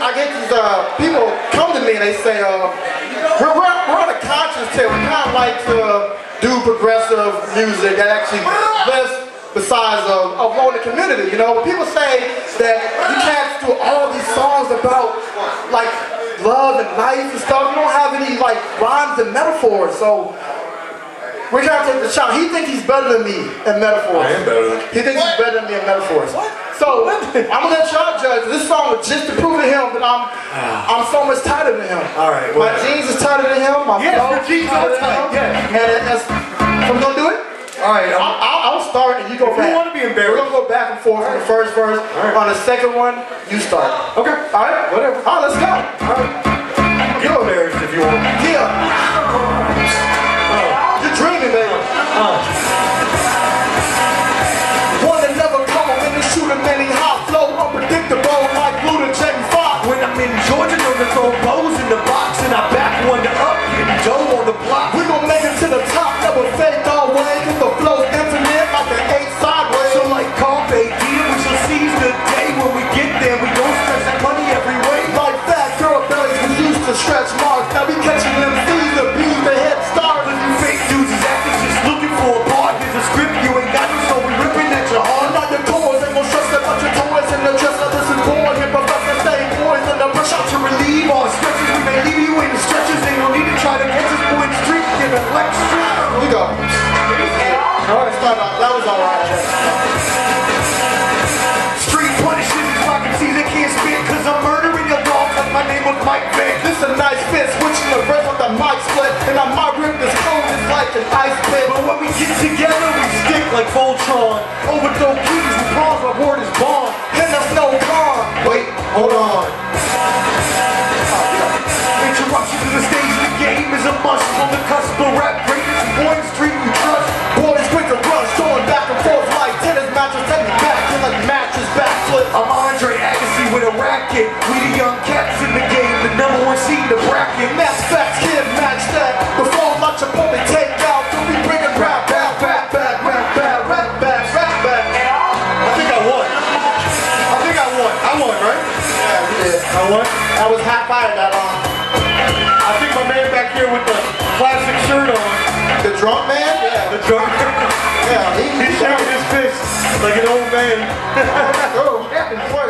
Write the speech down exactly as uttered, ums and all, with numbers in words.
I get these uh, people come to me and they say, uh, we're, we're, we're on a conscience tip. We kind of like to do progressive music that actually lives besides of, of on the community, you know. When people say that you can't do all these songs about like love and life and stuff, you don't have any like rhymes and metaphors, so we're gonna take the shot. He thinks he's better than me in metaphors. I am better than He thinks what? he's better than me in metaphors. What? So I'm gonna let y'all judge. This song was just to prove to him that I'm I'm so much tighter than him. All right. My jeans is tighter than him. My yes, your jeans are tight. Yeah. And that's, so we're gonna do it. All right. I'll, I'll, I'll start and you go if back. You want to be embarrassed? We're gonna go back and forth on the first verse. Right. On the second one, you start. Okay. All right. Whatever. All right. Let's go. All right. Get embarrassed if you want. Yeah. Oh. You're dreaming, baby. Uh. One that never come in the shooter, many hot flow, unpredictable like Luda Jamie Foxx. When I'm in Georgia, know to throw bows in the box, and I back one to up, getting dough on the block. We gon' make it to the top, never fake all way, cause the flow's infinite like an eight sideways. So like Carpe Diem, we shall seize the day when we get there. We don't stretch that money every way. Like fat girl bellies, we used to stretch marks. Now we catching them C's, the B's, the head start. Cause you fake dudes is actors just looking for a part. There's a script you ain't got, so we ripping at your heart. Now your toys ain't gon' stress that much your toys in the dress. Now this is born here, professor staying boys in the brush out to relieve all stretches. We may leave you in the stretches. Ain't no need to try to catch us boy in the street, give a lecture. Here we go. Alright, start off. That was alright. Street punishes is rockin' season, can't spit cause I'm murdering your dog cause my name was Mike Vick. This a nice fit, switching the verse with the mic split. And I might rip this cold just like an ice pick. But when we get together, we stick like Voltron. Overthrow keys, we pause, my word is bond. And there's no con. Wait, hold on. Interruption to the stage of the game is a must. On the cusp of rap greatness, boy in the street we trust. Boys quick to rush, going back and forth like tennis matches. Take me back to like matches backflip. I'm Andre Agassi with a racket. We the young cats in the game, the number one seed in the bracket. Match facts, kid, match that. Before lunch, your public take out. So we bring it rap back, rap back, rap back, rap back, rap back. I think I won. I think I won. I won, right? Yeah, we did. I won. I was high fired that long. I think my man back here with the classic shirt on. The drunk man? Yeah. The drunk. Yeah, he, He's shaking his fist like an old man. Oh, yeah,